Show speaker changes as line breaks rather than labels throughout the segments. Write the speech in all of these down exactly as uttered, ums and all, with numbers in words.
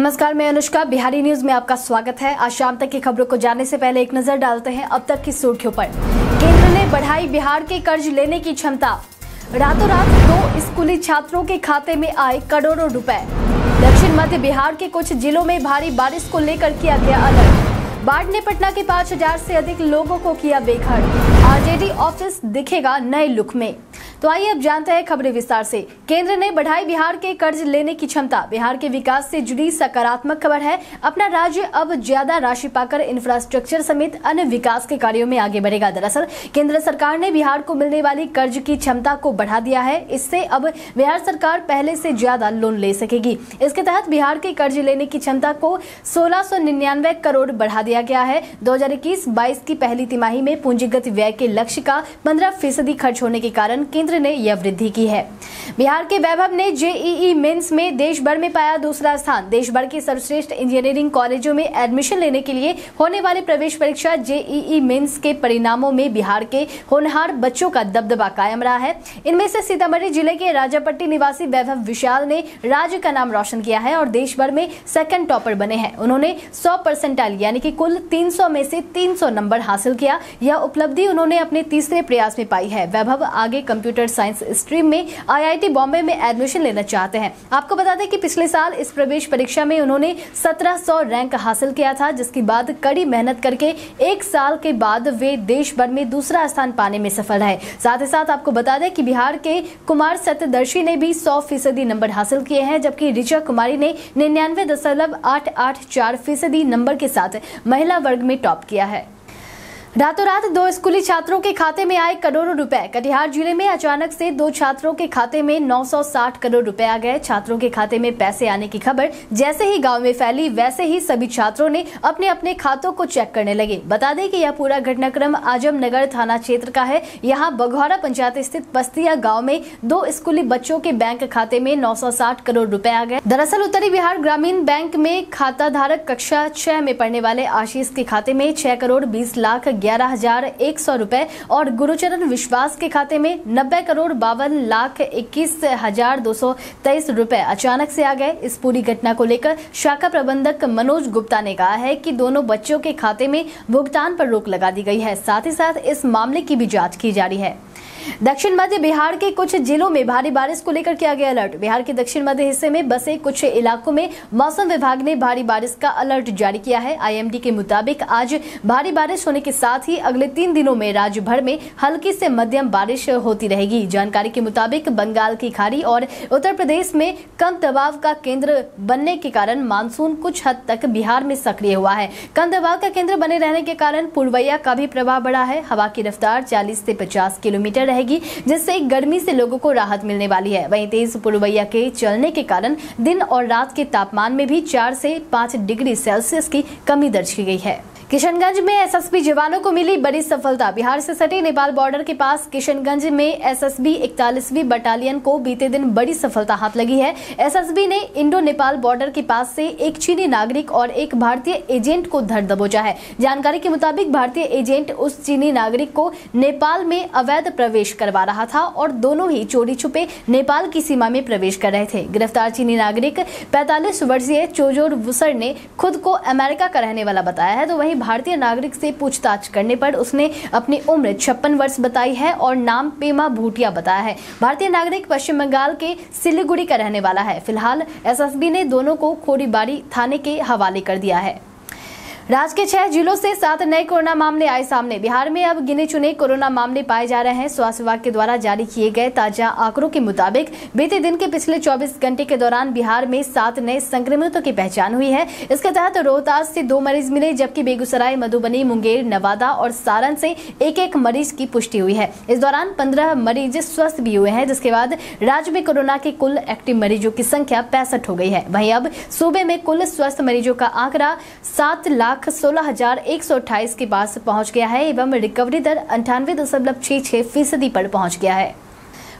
नमस्कार, मैं अनुष्का। बिहारी न्यूज में आपका स्वागत है। आज शाम तक की खबरों को जानने से पहले एक नजर डालते हैं अब तक की सुर्खियों पर। केंद्र ने बढ़ाई बिहार के कर्ज लेने की क्षमता। रातों रात दो स्कूली छात्रों के खाते में आए करोड़ों रुपए। दक्षिण मध्य बिहार के कुछ जिलों में भारी बारिश को लेकर किया गया अलर्ट। बाढ़ ने पटना के पाँच हजार से अधिक लोगों को किया बेघर। आरजेडी ऑफिस दिखेगा नए लुक में। तो आइए अब जानते हैं खबरें विस्तार से। केंद्र ने बढ़ाई बिहार के कर्ज लेने की क्षमता। बिहार के विकास से जुड़ी सकारात्मक खबर है। अपना राज्य अब ज्यादा राशि पाकर इंफ्रास्ट्रक्चर समेत अन्य विकास के कार्यों में आगे बढ़ेगा। दरअसल केंद्र सरकार ने बिहार को मिलने वाली कर्ज की क्षमता को बढ़ा दिया है। इससे अब बिहार सरकार पहले से ज्यादा लोन ले सकेगी। इसके तहत बिहार के कर्ज लेने की क्षमता को सोलह सौ निन्यानवे करोड़ बढ़ा दिया गया है। दो हजार इक्कीस बाईस की पहली तिमाही में पूंजीगत व्यय के लक्ष्य का पंद्रह फीसदी खर्च होने के कारण केंद्र ने यह वृद्धि की है। बिहार के वैभव ने जेईई मेंस में देश भर में पाया दूसरा स्थान। देश भर के सर्वश्रेष्ठ इंजीनियरिंग कॉलेजों में एडमिशन लेने के लिए होने वाली प्रवेश परीक्षा जेईई मेंस के परिणामों में बिहार के होनहार बच्चों का दबदबा कायम रहा है। इनमें से सीतामढ़ी जिले के राजापट्टी निवासी वैभव विशाल ने राज्य का नाम रोशन किया है और देश भर में सेकंड टॉपर बने हैं। उन्होंने सौ परसेंटाइल यानी कि कुल तीन सौ में से तीन सौ नंबर हासिल किया। यह उपलब्धि उन्होंने अपने तीसरे प्रयास में पाई है। वैभव आगे कंप्यूटर साइंस स्ट्रीम में आईआईटी बॉम्बे में एडमिशन लेना चाहते हैं। आपको बता दें कि पिछले साल इस प्रवेश परीक्षा में उन्होंने सत्रह सौ रैंक हासिल किया था, जिसके बाद कड़ी मेहनत करके एक साल के बाद वे देश भर में दूसरा स्थान पाने में सफल रहे। साथ ही साथ आपको बता दें कि बिहार के कुमार सत्यदर्शी ने भी सौ फीसदी नंबर हासिल किए हैं, जबकि ऋचा कुमारी ने निन्यानवे दशमलव आठ आठ चार फीसदी नंबर के साथ महिला वर्ग में टॉप किया है। रातों रात दो स्कूली छात्रों के खाते में आए करोड़ों रुपए। कटिहार जिले में अचानक से दो छात्रों के खाते में नौ सौ साठ करोड़ रुपए आ गए। छात्रों के खाते में पैसे आने की खबर जैसे ही गांव में फैली, वैसे ही सभी छात्रों ने अपने अपने खातों को चेक करने लगे। बता दें कि यह पूरा घटनाक्रम आजमनगर थाना क्षेत्र का है। यहाँ बघौरा पंचायत स्थित पस्तिया गाँव में दो स्कूली बच्चों के बैंक खाते में नौ सौ साठ करोड़ रुपए आ गए। दरअसल उत्तरी बिहार ग्रामीण बैंक में खाता धारक कक्षा छह में पढ़ने वाले आशीष के खाते में छह करोड़ बीस लाख ग्यारह हजार एक सौ रुपए और गुरुचरण विश्वास के खाते में नब्बे करोड़ बावन लाख इक्कीस हजार दो सौ तेईस रुपए अचानक से आ गए। इस पूरी घटना को लेकर शाखा प्रबंधक मनोज गुप्ता ने कहा है कि दोनों बच्चों के खाते में भुगतान पर रोक लगा दी गई है। साथ ही साथ इस मामले की भी जांच की जा रही है। दक्षिण मध्य बिहार के कुछ जिलों में भारी बारिश को लेकर किया गया अलर्ट। बिहार के दक्षिण मध्य हिस्से में बसे कुछ इलाकों में मौसम विभाग ने भारी बारिश का अलर्ट जारी किया है। आईएमडी के मुताबिक आज भारी बारिश होने के साथ ही अगले तीन दिनों में राज्य भर में हल्की से मध्यम बारिश होती रहेगी। जानकारी के मुताबिक बंगाल की खाड़ी और उत्तर प्रदेश में कम दबाव का केंद्र बनने के कारण मानसून कुछ हद तक बिहार में सक्रिय हुआ है। कम दबाव का केंद्र बने रहने के कारण पूर्वैया का भी प्रभाव बढ़ा है। हवा की रफ्तार चालीस से पचास किलोमीटर रहेगी, जिससे गर्मी से लोगों को राहत मिलने वाली है। वहीं तेज पूर्वैया के चलने के कारण दिन और रात के तापमान में भी चार से पाँच डिग्री सेल्सियस की कमी दर्ज की गई है। किशनगंज में एसएसबी जवानों को मिली बड़ी सफलता। बिहार से सटे नेपाल बॉर्डर के पास किशनगंज में एसएसबी इकतालीसवीं बटालियन को बीते दिन बड़ी सफलता हाथ लगी है। एसएसबी ने इंडो नेपाल बॉर्डर के पास से एक चीनी नागरिक और एक भारतीय एजेंट को धर दबोचा है। जानकारी के मुताबिक भारतीय एजेंट उस चीनी नागरिक को नेपाल में अवैध प्रवेश करवा रहा था और दोनों ही चोरी छुपे नेपाल की सीमा में प्रवेश कर रहे थे। गिरफ्तार चीनी नागरिक पैंतालीस वर्षीय चोजोर वुसर ने खुद को अमेरिका का रहने वाला बताया है। तो वहीं भारतीय नागरिक से पूछताछ करने पर उसने अपनी उम्र छप्पन वर्ष बताई है और नाम पेमा भूटिया बताया है। भारतीय नागरिक पश्चिम बंगाल के सिलीगुड़ी का रहने वाला है। फिलहाल एसएसबी ने दोनों को खोरीबाड़ी थाने के हवाले कर दिया है। राज्य के छह जिलों से सात नए कोरोना मामले आए सामने। बिहार में अब गिने चुने कोरोना मामले पाए जा रहे हैं। स्वास्थ्य विभाग के द्वारा जारी किए गए ताजा आंकड़ों के मुताबिक बीते दिन के पिछले चौबीस घंटे के दौरान बिहार में सात नए संक्रमितों की पहचान हुई है। इसके तहत रोहतास से दो मरीज मिले, जबकि बेगूसराय, मधुबनी, मुंगेर, नवादा और सारण से एक एक मरीज की पुष्टि हुई है। इस दौरान पंद्रह मरीज स्वस्थ भी हुए हैं, जिसके बाद राज्य में कोरोना के कुल एक्टिव मरीजों की संख्या पैंसठ हो गई है। वहीं अब सूबे में कुल स्वस्थ मरीजों का आंकड़ा सात लाख सोलह हजार एक सौ अट्ठाईस के पास पहुंच गया है एवं रिकवरी दर अंठानवे दशमलव छह छह फीसदी पर पहुंच गया है।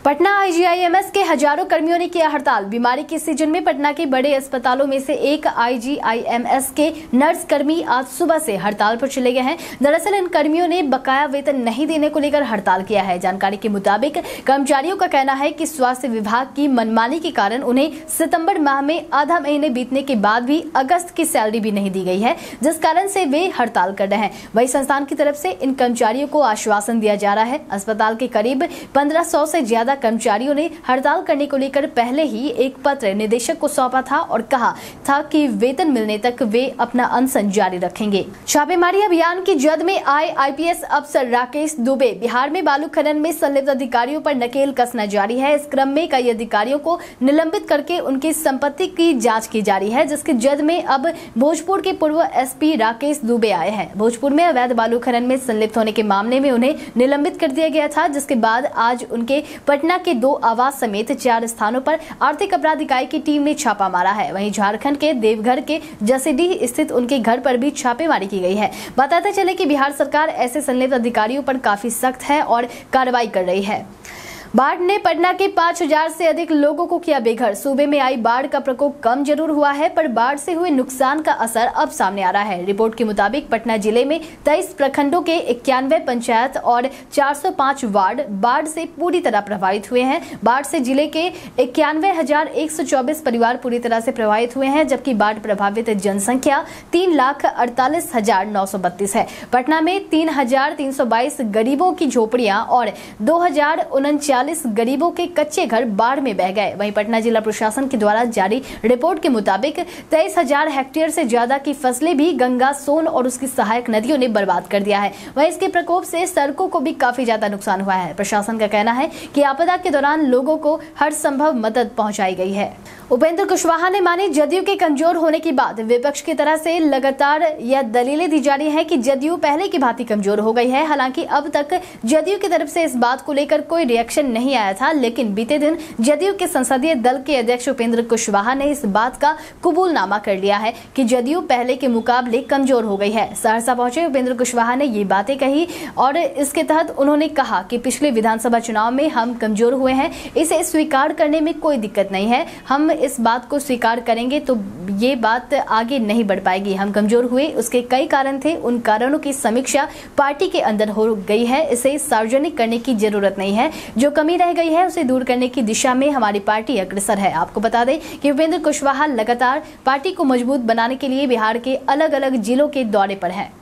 पटना आईजीआईएमएस के हजारों कर्मियों ने किया हड़ताल। बीमारी के सीजन में पटना के बड़े अस्पतालों में से एक आईजीआईएमएस के नर्स कर्मी आज सुबह से हड़ताल पर चले गए हैं। दरअसल इन कर्मियों ने बकाया वेतन नहीं देने को लेकर हड़ताल किया है। जानकारी के मुताबिक कर्मचारियों का कहना है कि स्वास्थ्य विभाग की मनमानी के कारण उन्हें सितंबर माह में आधा महीने बीतने के बाद भी अगस्त की सैलरी भी नहीं दी गई है, जिस कारण से वे हड़ताल कर रहे हैं। वही संस्थान की तरफ से इन कर्मचारियों को आश्वासन दिया जा रहा है। अस्पताल के करीब पंद्रह सौ से ज्यादा कर्मचारियों ने हड़ताल करने को लेकर पहले ही एक पत्र निदेशक को सौंपा था और कहा था कि वेतन मिलने तक वे अपना अनशन जारी रखेंगे। छापेमारी अभियान की जद में आए आईपीएस अफसर राकेश दुबे। बिहार में बालू खनन में संलिप्त अधिकारियों पर नकेल कसना जारी है। इस क्रम में कई अधिकारियों को निलंबित करके उनकी संपत्ति की जांच की जा रही है, जिसके जद में अब भोजपुर के पूर्व एसपी राकेश दुबे आए हैं। भोजपुर में अवैध बालू खनन में संलिप्त होने के मामले में उन्हें निलंबित कर दिया गया था, जिसके बाद आज उनके पटना के दो आवास समेत चार स्थानों पर आर्थिक अपराध इकाई की टीम ने छापा मारा है। वहीं झारखंड के देवघर के जसीडीह स्थित उनके घर पर भी छापेमारी की गई है। बताते चले कि बिहार सरकार ऐसे संलिप्त अधिकारियों पर काफी सख्त है और कार्रवाई कर रही है। बाढ़ ने पटना के पाँच हजार से अधिक लोगों को किया बेघर। सूबे में आई बाढ़ का प्रकोप कम जरूर हुआ है, पर बाढ़ से हुए नुकसान का असर अब सामने आ रहा है। रिपोर्ट के मुताबिक पटना जिले में तेईस प्रखंडों के इक्यानवे पंचायत और चार सौ पाँच वार्ड बाढ़ से पूरी तरह प्रभावित हुए हैं। बाढ़ से जिले के इक्यानवे हजार एक सौ चौबीस परिवार पूरी तरह से प्रभावित हुए हैं, जबकि बाढ़ प्रभावित जनसंख्या तीन लाख अड़तालीस हजार नौ सौ बत्तीस है। पटना में तीन हजार तीन सौ बाईस गरीबों की झोपड़ियां और दो हजार उनचालीस गरीबों के कच्चे घर बाढ़ में बह गए। वहीं पटना जिला प्रशासन के द्वारा जारी रिपोर्ट के मुताबिक तेईस हजार हेक्टेयर से ज्यादा की फसलें भी गंगा, सोन और उसकी सहायक नदियों ने बर्बाद कर दिया है। वहीं इसके प्रकोप से सड़कों को भी काफी ज्यादा नुकसान हुआ है। प्रशासन का कहना है कि आपदा के दौरान लोगों को हर संभव मदद पहुंचाई गई है। उपेंद्र कुशवाहा ने मानी जदयू के कमजोर होने की बात। विपक्ष की तरह से लगातार यह दलीलें दी जा रही हैं कि जदयू पहले की भांति कमजोर हो गई है। हालांकि अब तक जदयू की तरफ से इस बात को लेकर कोई रिएक्शन नहीं आया था, लेकिन बीते दिन जदयू के संसदीय दल के अध्यक्ष उपेंद्र कुशवाहा ने इस बात का कबूलनामा कर लिया है कि जदयू पहले के मुकाबले कमजोर हो गई है। सहरसा पहुंचे उपेंद्र कुशवाहा ने ये बातें कही और इसके तहत उन्होंने कहा कि पिछले विधानसभा चुनाव में हम कमजोर हुए हैं, इसे स्वीकार करने में कोई दिक्कत नहीं है। हम इस बात को स्वीकार करेंगे तो ये बात आगे नहीं बढ़ पाएगी। हम कमजोर हुए, उसके कई कारण थे, उन कारणों की समीक्षा पार्टी के अंदर हो गई है। इसे सार्वजनिक करने की जरूरत नहीं है। जो कमी रह गई है उसे दूर करने की दिशा में हमारी पार्टी अग्रसर है। आपको बता दें कि उपेंद्र कुशवाहा लगातार पार्टी को मजबूत बनाने के लिए बिहार के अलग अलग जिलों के दौरे पर हैं।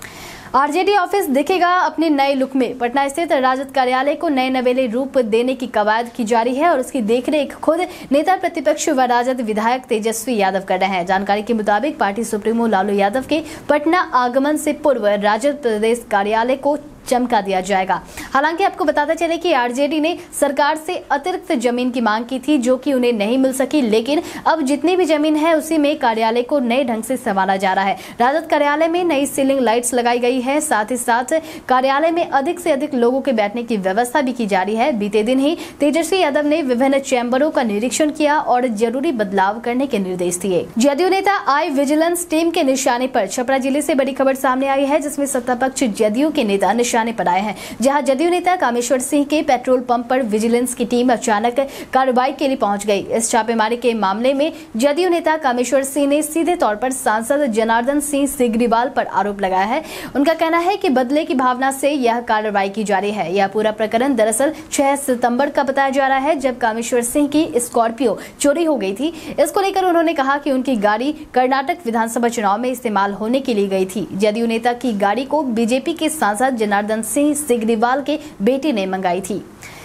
आरजेडी ऑफिस दिखेगा अपने नए लुक में। पटना स्थित राजद कार्यालय को नए नवेले रूप देने की कवायद की जा रही है और उसकी देखरेख खुद नेता प्रतिपक्ष व राजद विधायक तेजस्वी यादव कर रहे हैं। जानकारी के मुताबिक पार्टी सुप्रीमो लालू यादव के पटना आगमन से पूर्व राजद प्रदेश कार्यालय को चमका दिया जाएगा। हालांकि आपको बताते चले कि आरजेडी ने सरकार से अतिरिक्त जमीन की मांग की थी, जो कि उन्हें नहीं मिल सकी, लेकिन अब जितनी भी जमीन है उसी में कार्यालय को नए ढंग से संवारा जा रहा है। राजद कार्यालय में नई सीलिंग लाइट्स लगाई गई है। साथ ही साथ कार्यालय में अधिक से अधिक लोगों के बैठने की व्यवस्था भी की जा रही है। बीते दिन ही तेजस्वी यादव ने विभिन्न चैम्बरों का निरीक्षण किया और जरूरी बदलाव करने के निर्देश दिए। जदयू नेता आई विजिलेंस टीम के निशाने पर। छपरा जिले से बड़ी खबर सामने आई है, जिसमें सत्तापक्ष जदयू के नेता निशाने पर आए हैं। जहां जदयू नेता कामेश्वर सिंह के पेट्रोल पंप पर विजिलेंस की टीम अचानक कार्रवाई के लिए पहुंच गई। इस छापेमारी के मामले में जदयू नेता कामेश्वर सिंह ने सीधे तौर पर सांसद जनार्दन सिंह सिग्रीवाल पर आरोप लगाया है। उनका कहना है कि बदले की भावना से यह कार्रवाई की जा रही है। यह पूरा प्रकरण दरअसल छह सितंबर का बताया जा रहा है, जब कामेश्वर सिंह की स्कॉर्पियो चोरी हो गई थी। इसको लेकर उन्होंने कहा कि उनकी गाड़ी कर्नाटक विधानसभा चुनाव में इस्तेमाल होने के लिए गई थी। जदयू नेता की गाड़ी को बीजेपी के सांसद जनार्दन सिंह सिग्रीवाल के बेटे ने मंगाई थी।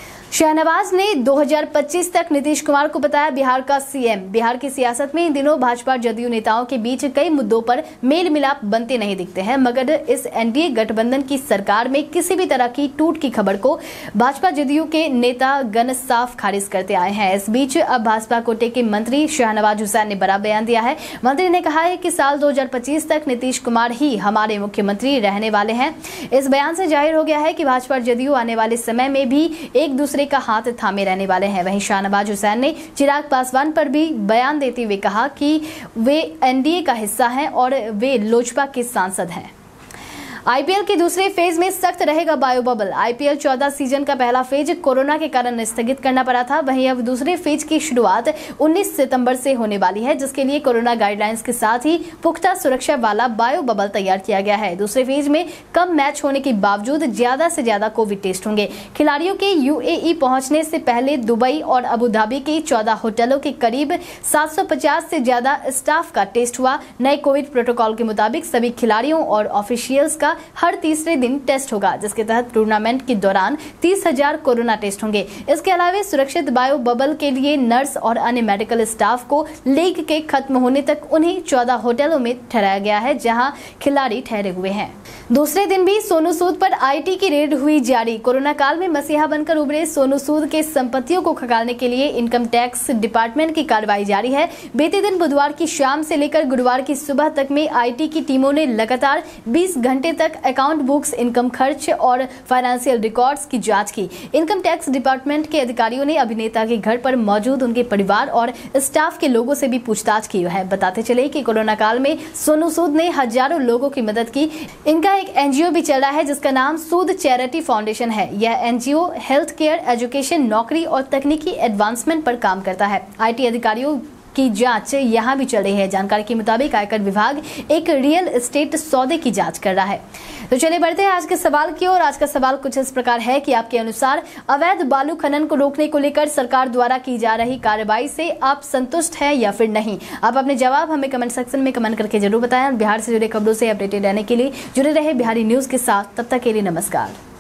शहनवाज ने दो हज़ार पच्चीस तक नीतीश कुमार को बताया बिहार का सीएम। बिहार की सियासत में इन दिनों भाजपा जदयू नेताओं के बीच कई मुद्दों पर मेल मिलाप बनते नहीं दिखते हैं, मगर इस एनडीए गठबंधन की सरकार में किसी भी तरह की टूट की खबर को भाजपा जदयू के नेता गण साफ खारिज करते आए हैं। इस बीच अब भाजपा कोटे के मंत्री शहनवाज हुसैन ने बड़ा बयान दिया है। मंत्री ने कहा है कि साल दो हज़ार पच्चीस तक नीतीश कुमार ही हमारे मुख्यमंत्री रहने वाले हैं। इस बयान से जाहिर हो गया है कि भाजपा जदयू आने वाले समय में भी एक दूसरे का हाथ थामे रहने वाले हैं। वहीं शहनवाज हुसैन ने चिराग पासवान पर भी बयान देते हुए कहा कि वे एनडीए का हिस्सा हैं और वे लोजपा के सांसद हैं। आईपीएल के दूसरे फेज में सख्त रहेगा बायो बबल। आईपीएल चौदह सीजन का पहला फेज कोरोना के कारण स्थगित करना पड़ा था। वहीं अब दूसरे फेज की शुरुआत उन्नीस सितंबर से होने वाली है, जिसके लिए कोरोना गाइडलाइंस के साथ ही पुख्ता सुरक्षा वाला बायो बबल तैयार किया गया है। दूसरे फेज में कम मैच होने के बावजूद ज्यादा से ज्यादा कोविड टेस्ट होंगे। खिलाड़ियों के यूएई पहुंचने से पहले दुबई और अबू धाबी के चौदह होटलों के करीब सात सौ पचास से ज्यादा स्टाफ का टेस्ट हुआ। नए कोविड प्रोटोकॉल के मुताबिक सभी खिलाड़ियों और ऑफिशियल्स का हर तीसरे दिन टेस्ट होगा, जिसके तहत टूर्नामेंट के दौरान तीस हजार कोरोना टेस्ट होंगे। इसके अलावा सुरक्षित बायो बबल के लिए नर्स और अन्य मेडिकल स्टाफ को लीग के खत्म होने तक उन्हीं चौदह होटलों में ठहराया गया है जहां खिलाड़ी ठहरे हुए हैं। दूसरे दिन भी सोनू सूद पर आईटी की रेड हुई जारी। कोरोना काल में मसीहा बनकर उभरे सोनू सूद के संपत्तियों को खंगालने के लिए इनकम टैक्स डिपार्टमेंट की कार्रवाई जारी है। बीते दिन बुधवार की शाम से लेकर गुरुवार की सुबह तक में आईटी की टीमों ने लगातार बीस घंटे तक अकाउंट बुक्स, इनकम खर्च और फाइनेंशियल रिकॉर्ड्स की जांच की। इनकम टैक्स डिपार्टमेंट के अधिकारियों ने अभिनेता के घर पर मौजूद उनके परिवार और स्टाफ के लोगों से भी पूछताछ की है। बताते चले कि कोरोना काल में सोनू सूद ने हजारों लोगों की मदद की। इनका एक एनजीओ भी चल रहा है जिसका नाम सूद चैरिटी फाउंडेशन है। यह एनजीओ हेल्थ केयर, एजुकेशन, नौकरी और तकनीकी एडवांसमेंट पर काम करता है। आईटी अधिकारियों की जांच यहां भी चल रही है। जानकारी के मुताबिक आयकर विभाग एक रियल एस्टेट सौदे की जांच कर रहा है। तो चलिए बढ़ते हैं आज के सवाल की ओर। आज का सवाल कुछ इस प्रकार है कि आपके अनुसार अवैध बालू खनन को रोकने को लेकर सरकार द्वारा की जा रही कार्रवाई से आप संतुष्ट हैं या फिर नहीं? आप अपने जवाब हमें कमेंट सेक्शन में कमेंट करके जरूर बताएं। और बिहार से जुड़े खबरों से अपडेटेड रहने के लिए जुड़े रहे बिहारी न्यूज के साथ। तब तक के लिए नमस्कार।